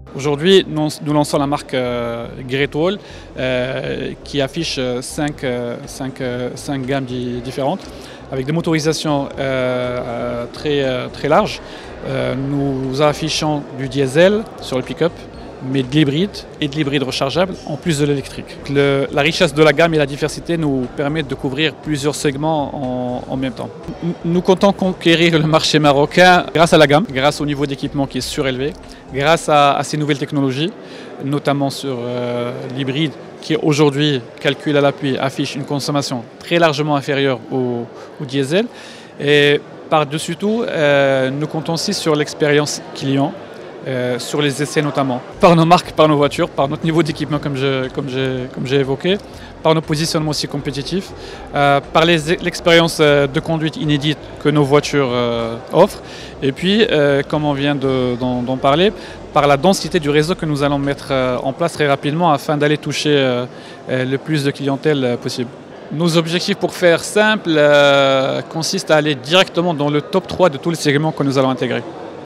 Aujourd'hui, nous lançons la marque Great Wall qui affiche cinq gammes différentes avec des motorisations très larges. Nous affichons du diesel sur le pick-up, mais de l'hybride et de l'hybride rechargeable en plus de l'électrique. La richesse de la gamme et la diversité nous permettent de couvrir plusieurs segments en même temps. Nous comptons conquérir le marché marocain grâce à la gamme, grâce au niveau d'équipement qui est surélevé, grâce à ces nouvelles technologies, notamment sur l'hybride qui aujourd'hui, calcul à l'appui, affiche une consommation très largement inférieure au diesel. Et par-dessus tout, nous comptons aussi sur l'expérience client, sur les essais notamment, par nos marques, par nos voitures, par notre niveau d'équipement comme j'ai évoqué, par nos positionnements aussi compétitifs, par l'expérience de conduite inédite que nos voitures offrent, et puis, comme on vient d'en parler, par la densité du réseau que nous allons mettre en place très rapidement afin d'aller toucher le plus de clientèle possible. Nos objectifs, pour faire simple, consistent à aller directement dans le top 3 de tous les segments que nous allons intégrer.